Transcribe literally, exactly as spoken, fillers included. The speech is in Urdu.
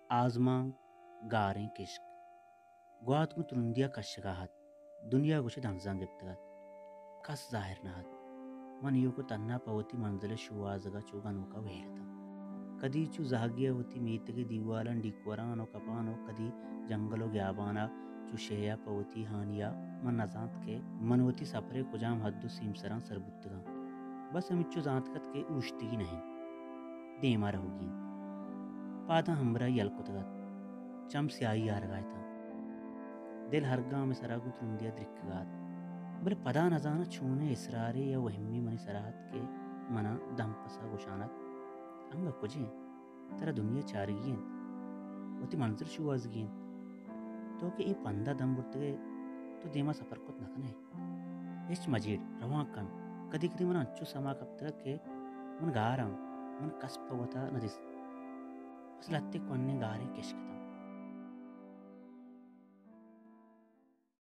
آزماں گاریں کشک گوات کو ترندیا کشگاہت دنیا گوشت ہمزان گپتگت کس ظاہر نہت من یو کو تنہا پوتی منزل شوازگا چوگا نوکا ویرتا کدی چو زہگیا ہوتی میتگے دیوالن ڈیکورانو کپانو کدی جنگلو گیابانا چو شہیا پوتی ہانیا من نزانت کے منوتی سپرے کجام حد و سیم سران سربتگا بس ہمچو زانتکت کے اوشتگی نہیں دیما رہوگین پادا ہمبرا یلکتگت چم سیائی آرگائتا دل ہرگاہ میں سراغو ترندیا درکگات بلے پدا نزانا چھونے اسرارے یا وہمی منی سراحت کے منا دم پسا گوشانت انگا کجیں ترا دنیا چارگین وتی منظر شوازگین تو کہ ای پندہ دم برتگے تو دیما سفر کت نکنے ہچ مجیڑ روان کن کدی کدی من انچو سما کبتگا کہ من گارم من کس پوتا ندس بس لتے کونے گارے کشکتا